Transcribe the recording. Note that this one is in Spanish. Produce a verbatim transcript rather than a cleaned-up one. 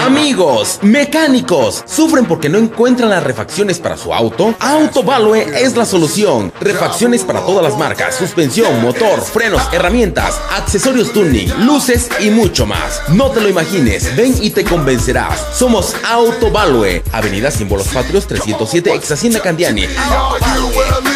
Amigos, mecánicos, ¿sufren porque no encuentran las refacciones para su auto? Autovalue es la solución. Refacciones para todas las marcas, suspensión, motor, frenos, herramientas, accesorios tuning, luces y mucho más. No te lo imagines, ven y te convencerás. Somos Autovalue, Avenida Símbolos Patrios trescientos siete, ex Hacienda Candiani. Autovalue.